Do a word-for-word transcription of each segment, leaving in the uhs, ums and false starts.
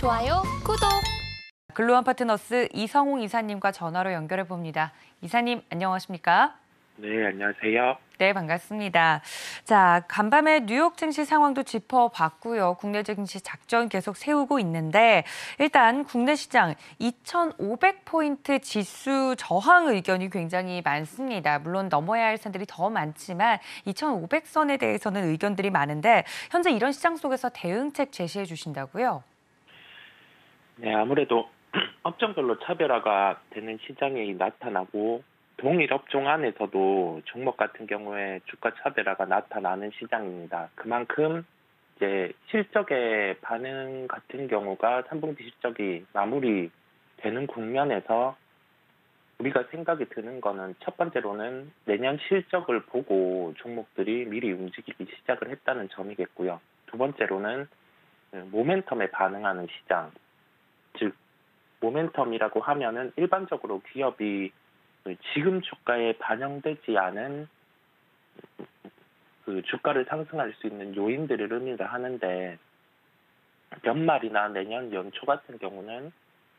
좋아요, 구독. 글로원 파트너스 이성웅 이사님과 전화로 연결해 봅니다. 이사님, 안녕하십니까? 네, 안녕하세요. 네, 반갑습니다. 자, 간밤에 뉴욕 증시 상황도 짚어봤고요. 국내 증시 작전 계속 세우고 있는데 일단 국내 시장 이천오백 포인트 지수 저항 의견이 굉장히 많습니다. 물론 넘어야 할 선들이 더 많지만 이천오백 선에 대해서는 의견들이 많은데 현재 이런 시장 속에서 대응책 제시해 주신다고요? 네, 아무래도 업종별로 차별화가 되는 시장이 나타나고 동일 업종 안에서도 종목 같은 경우에 주가 차별화가 나타나는 시장입니다. 그만큼 이제 실적의 반응 같은 경우가 삼 분기 실적이 마무리되는 국면에서 우리가 생각이 드는 거는 첫 번째로는 내년 실적을 보고 종목들이 미리 움직이기 시작을 했다는 점이겠고요. 두 번째로는 모멘텀에 반응하는 시장, 즉 모멘텀이라고 하면은 일반적으로 기업이 지금 주가에 반영되지 않은 그 주가를 상승할 수 있는 요인들을 의미를 하는데 연말이나 내년 연초 같은 경우는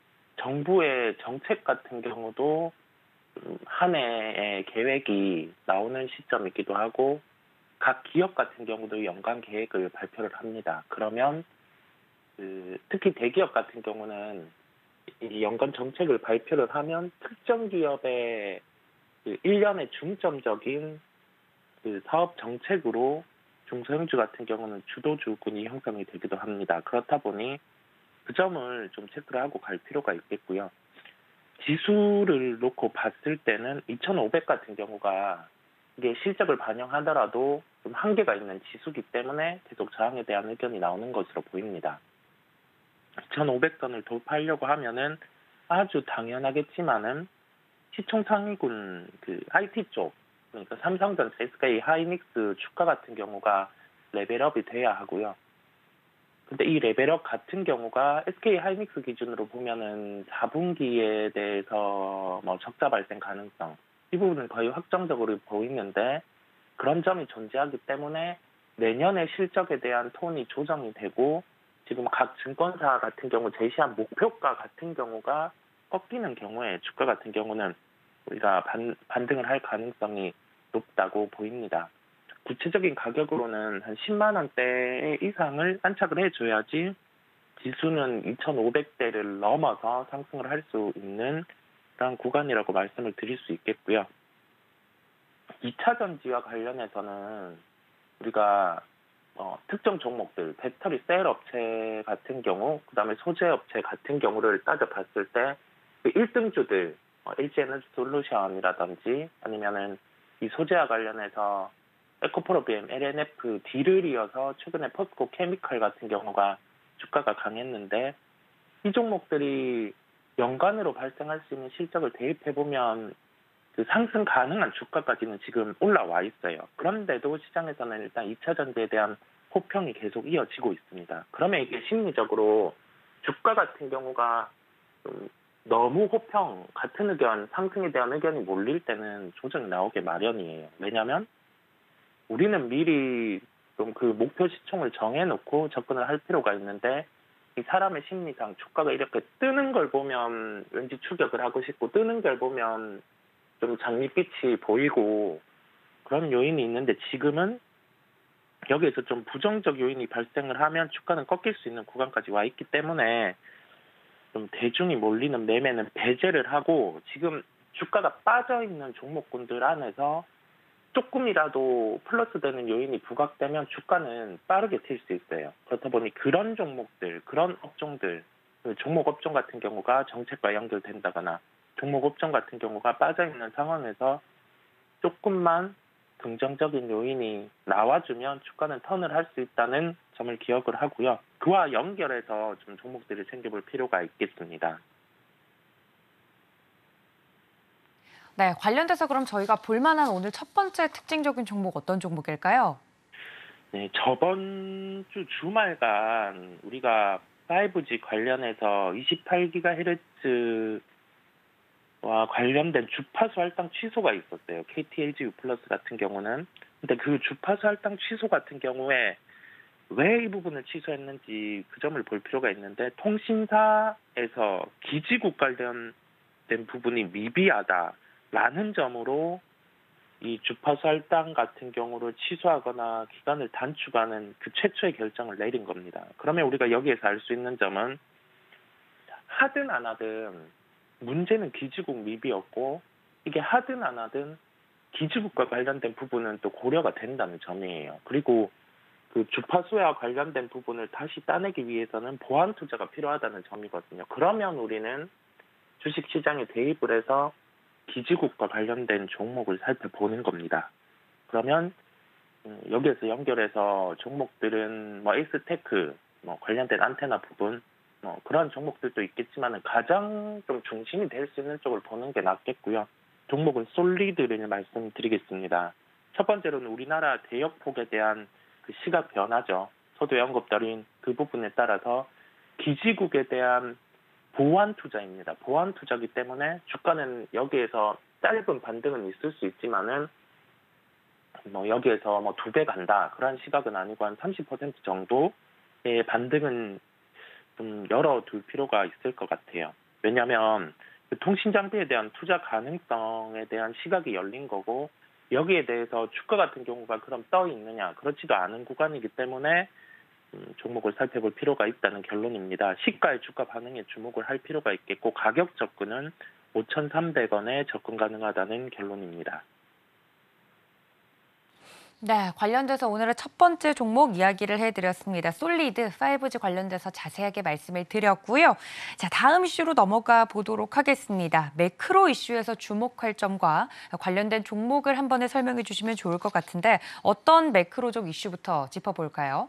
정부의 정책 같은 경우도 한 해의 계획이 나오는 시점이기도 하고 각 기업 같은 경우도 연간 계획을 발표를 합니다. 그러면 그 특히 대기업 같은 경우는 이 연간 정책을 발표를 하면 특정 기업의 그 일 년의 중점적인 그 사업 정책으로 중소형주 같은 경우는 주도주군이 형성이 되기도 합니다. 그렇다 보니 그 점을 좀 체크를 하고 갈 필요가 있겠고요. 지수를 놓고 봤을 때는 이천오백 같은 경우가 이게 실적을 반영하더라도 좀 한계가 있는 지수기 때문에 계속 저항에 대한 의견이 나오는 것으로 보입니다. 이천오백 선을 돌파하려고 하면은 아주 당연하겠지만은 시총 상위군 그 아이티 쪽, 그러니까 삼성전자, 에스케이 하이닉스 주가 같은 경우가 레벨업이 돼야 하고요. 근데 이 레벨업 같은 경우가 에스케이 하이닉스 기준으로 보면은 사 분기에 대해서 뭐 적자 발생 가능성, 이 부분은 거의 확정적으로 보이는데 그런 점이 존재하기 때문에 내년의 실적에 대한 톤이 조정이 되고 지금 각 증권사 같은 경우 제시한 목표가 같은 경우가 꺾이는 경우에 주가 같은 경우는 우리가 반, 반등을 할 가능성이 높다고 보입니다. 구체적인 가격으로는 한 십만 원대 이상을 안착을 해줘야지 지수는 이천오백 대를 넘어서 상승을 할 수 있는 그런 구간이라고 말씀을 드릴 수 있겠고요. 이 차 전지와 관련해서는 우리가 어, 특정 종목들, 배터리 셀 업체 같은 경우, 그 다음에 소재 업체 같은 경우를 따져봤을 때, 그 일 등주들, 어, 엘지에너지 솔루션이라든지, 아니면은 이 소재와 관련해서 에코프로비엠, 엘엔에프, D를 이어서 최근에 포스코 케미컬 같은 경우가 주가가 강했는데, 이 종목들이 연간으로 발생할 수 있는 실적을 대입해보면 그 상승 가능한 주가까지는 지금 올라와 있어요. 그런데도 시장에서는 일단 이 차 전지에 대한 호평이 계속 이어지고 있습니다. 그러면 이게 심리적으로 주가 같은 경우가 좀 너무 호평, 같은 의견, 상승에 대한 의견이 몰릴 때는 조정이 나오게 마련이에요. 왜냐하면 우리는 미리 좀 그 목표 시총을 정해놓고 접근을 할 필요가 있는데 이 사람의 심리상 주가가 이렇게 뜨는 걸 보면 왠지 추격을 하고 싶고 뜨는 걸 보면 좀 장밋빛이 보이고 그런 요인이 있는데 지금은 여기에서 좀 부정적 요인이 발생을 하면 주가는 꺾일 수 있는 구간까지 와 있기 때문에 좀 대중이 몰리는 매매는 배제를 하고 지금 주가가 빠져있는 종목군들 안에서 조금이라도 플러스 되는 요인이 부각되면 주가는 빠르게 튈 수 있어요. 그렇다 보니 그런 종목들, 그런 업종들, 종목 업종 같은 경우가 정책과 연결된다거나 종목 업종 같은 경우가 빠져있는 상황에서 조금만 긍정적인 요인이 나와주면 주가는 턴을 할 수 있다는 점을 기억을 하고요. 그와 연결해서 좀 종목들을 챙겨볼 필요가 있겠습니다. 네, 관련돼서 그럼 저희가 볼만한 오늘 첫 번째 특징적인 종목 어떤 종목일까요? 네, 저번 주 주말간 우리가 파이브 지 관련해서 이십팔 기가헤르츠 와 관련된 주파수 할당 취소가 있었어요. 케이티 엘지유 플러스 같은 경우는. 근데 그 주파수 할당 취소 같은 경우에 왜 이 부분을 취소했는지 그 점을 볼 필요가 있는데, 통신사에서 기지국 관련된 부분이 미비하다라는 점으로 이 주파수 할당 같은 경우를 취소하거나 기간을 단축하는 그 최초의 결정을 내린 겁니다. 그러면 우리가 여기에서 알 수 있는 점은, 하든 안 하든 문제는 기지국 미비였고, 이게 하든 안 하든 기지국과 관련된 부분은 또 고려가 된다는 점이에요. 그리고 그 주파수와 관련된 부분을 다시 따내기 위해서는 보완 투자가 필요하다는 점이거든요. 그러면 우리는 주식시장에 대입을 해서 기지국과 관련된 종목을 살펴보는 겁니다. 그러면 여기에서 연결해서 종목들은 뭐 에이스테크, 뭐 관련된 안테나 부분, 뭐 그런 종목들도 있겠지만 가장 좀 중심이 될 수 있는 쪽을 보는 게 낫겠고요. 종목은 솔리드를 말씀드리겠습니다. 첫 번째로는 우리나라 대역폭에 대한 그 시각 변화죠. 저도 언급드린 그 부분에 따라서 기지국에 대한 보완 투자입니다. 보완 투자이기 때문에 주가는 여기에서 짧은 반등은 있을 수 있지만은 뭐 여기에서 뭐 두 배 간다 그런 시각은 아니고 한 삼십 퍼센트 정도의 반등은 좀 열어둘 필요가 있을 것 같아요. 왜냐하면 그 통신 장비에 대한 투자 가능성에 대한 시각이 열린 거고, 여기에 대해서 주가 같은 경우가 그럼 떠 있느냐, 그렇지도 않은 구간이기 때문에 음, 종목을 살펴볼 필요가 있다는 결론입니다. 시가의 주가 반응에 주목을 할 필요가 있겠고, 가격 접근은 오천삼백 원에 접근 가능하다는 결론입니다. 네, 관련돼서 오늘의 첫 번째 종목 이야기를 해드렸습니다. 솔리드 파이브 지 관련돼서 자세하게 말씀을 드렸고요. 자, 다음 이슈로 넘어가 보도록 하겠습니다. 매크로 이슈에서 주목할 점과 관련된 종목을 한 번에 설명해 주시면 좋을 것 같은데, 어떤 매크로적 이슈부터 짚어볼까요?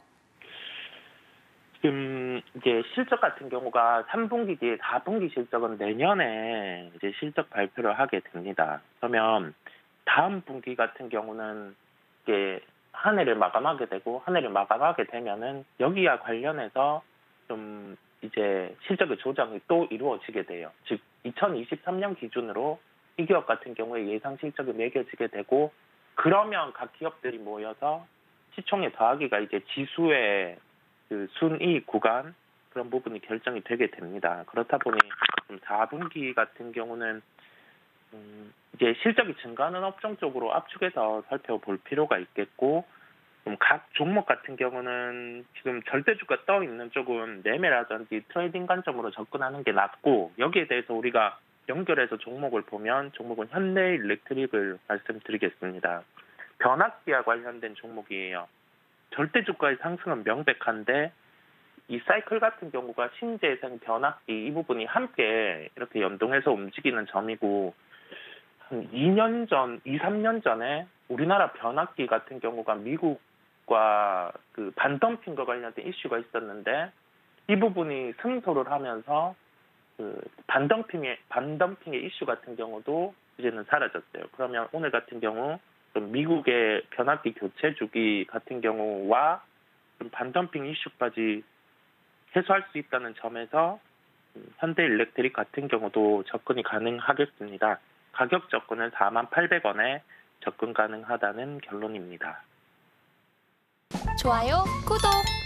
지금 이제 실적 같은 경우가 삼 분기 뒤에 사 분기 실적은 내년에 이제 실적 발표를 하게 됩니다. 그러면 다음 분기 같은 경우는 이게 한 해를 마감하게 되고, 한 해를 마감하게 되면은 여기와 관련해서 좀 이제 실적의 조정이 또 이루어지게 돼요. 즉 이천이십삼 년 기준으로 이 기업 같은 경우에 예상 실적이 매겨지게 되고, 그러면 각 기업들이 모여서 시총의 더하기가 이제 지수의 그 순이익 구간, 그런 부분이 결정이 되게 됩니다. 그렇다 보니 좀 사 분기 같은 경우는 음, 이제 실적이 증가하는 업종 쪽으로 압축해서 살펴볼 필요가 있겠고, 음, 각 종목 같은 경우는 지금 절대주가 떠 있는 쪽은 매매라든지 트레이딩 관점으로 접근하는 게 낫고, 여기에 대해서 우리가 연결해서 종목을 보면 종목은 현대일렉트릭을 말씀드리겠습니다. 변압기와 관련된 종목이에요. 절대주가의 상승은 명백한데, 이 사이클 같은 경우가 신재생 변압기 이 부분이 함께 이렇게 연동해서 움직이는 점이고, 한 이 년 전, 이, 삼 년 전에 우리나라 변압기 같은 경우가 미국과 그 반덤핑과 관련된 이슈가 있었는데, 이 부분이 승소를 하면서 그 반덤핑의 반덤핑의 이슈 같은 경우도 이제는 사라졌어요. 그러면 오늘 같은 경우 좀 미국의 변압기 교체 주기 같은 경우와 좀 반덤핑 이슈까지 해소할 수 있다는 점에서 현대일렉트릭 같은 경우도 접근이 가능하겠습니다. 가격 접근은 사만 팔백 원에 접근 가능하다는 결론입니다. 좋아요, 구독!